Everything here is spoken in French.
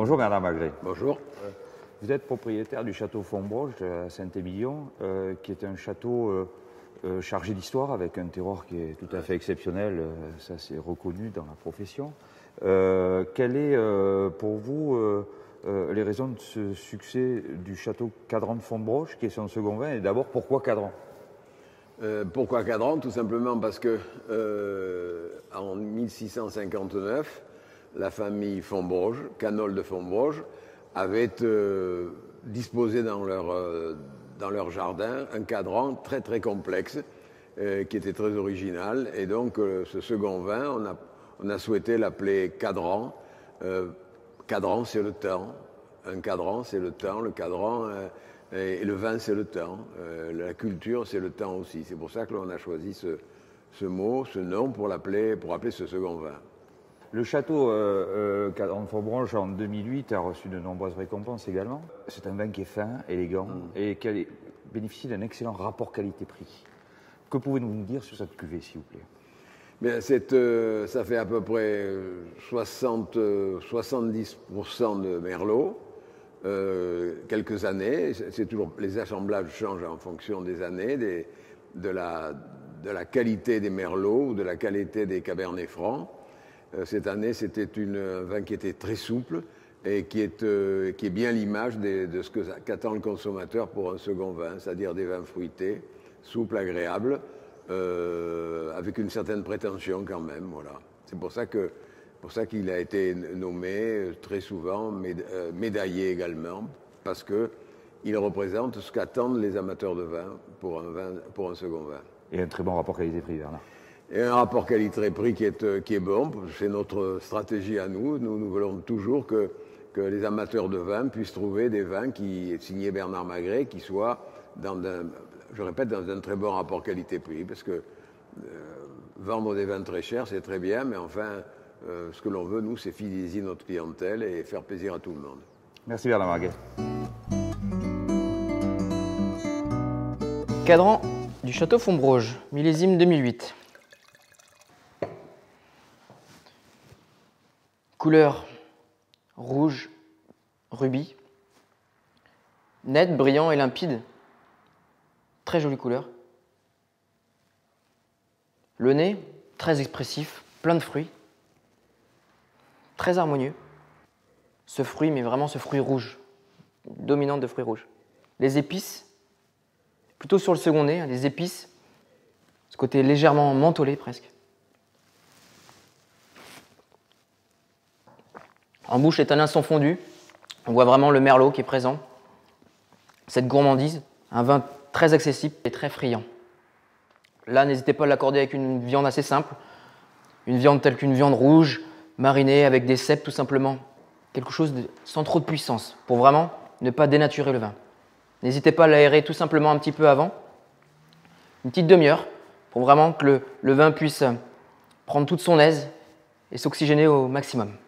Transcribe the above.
Bonjour Bernard Magret. Bonjour. Vous êtes propriétaire du château Fontbroche à Saint-Émilion, qui est un château chargé d'histoire avec un terroir qui est tout à fait exceptionnel, ça c'est reconnu dans la profession. Quelles est pour vous les raisons de ce succès du château Cadran de Fontbroche, qui est son second vin, et d'abord pourquoi Cadran? Pourquoi Cadran? Tout simplement parce que en 1659, la famille Fontbroche, Canol de Fontbroche, avait disposé dans leur jardin un cadran très très complexe qui était très original. Et donc ce second vin, on a souhaité l'appeler Cadran. Cadran, c'est le temps. Un cadran, c'est le temps. Le cadran et le vin, c'est le temps. La culture, c'est le temps aussi. C'est pour ça que l'on a choisi ce mot, ce nom pour appeler ce second vin. Le château Cadran de Fontbroche en 2008 a reçu de nombreuses récompenses également. C'est un vin qui est fin, élégant et qui bénéficie d'un excellent rapport qualité-prix. Que pouvez-vous nous dire sur cette cuvée, s'il vous plaît? Bien, ça fait à peu près 70% de Merlot. Quelques années, c'est toujours, les assemblages changent en fonction des années, de la qualité des Merlots ou de la qualité des Cabernets Francs. Cette année, c'était un vin qui était très souple et qui est bien l'image de ce qu'attend le consommateur pour un second vin, c'est-à-dire des vins fruités, souples, agréables, avec une certaine prétention quand même. Voilà. C'est pour ça qu'il a été nommé très souvent, médaillé également, parce qu'il représente ce qu'attendent les amateurs de vin pour un second vin. Et un très bon rapport qualité-prix, Bernard. Et un rapport qualité-prix qui est bon, c'est notre stratégie à nous. Nous voulons toujours que les amateurs de vin puissent trouver des vins qui signés Bernard Magret, qui soient dans un très bon rapport qualité-prix, parce que vendre des vins très chers, c'est très bien, mais enfin, ce que l'on veut, nous, c'est fidéliser notre clientèle et faire plaisir à tout le monde. Merci Bernard Magret. Cadran du château Fontbroche, millésime 2008. Couleur rouge, rubis, net, brillant et limpide. Très jolie couleur. Le nez, très expressif, plein de fruits. Très harmonieux. Ce fruit, mais vraiment ce fruit rouge, dominante de fruits rouges. Les épices, plutôt sur le second nez, les épices, ce côté légèrement mentholé presque. En bouche, les tanins sont fondus. On voit vraiment le merlot qui est présent. Cette gourmandise, un vin très accessible et très friand. Là, n'hésitez pas à l'accorder avec une viande assez simple. Une viande telle qu'une viande rouge, marinée avec des cèpes tout simplement. Quelque chose sans trop de puissance, pour vraiment ne pas dénaturer le vin. N'hésitez pas à l'aérer tout simplement un petit peu avant. Une petite demi-heure, pour vraiment que le vin puisse prendre toute son aise et s'oxygéner au maximum.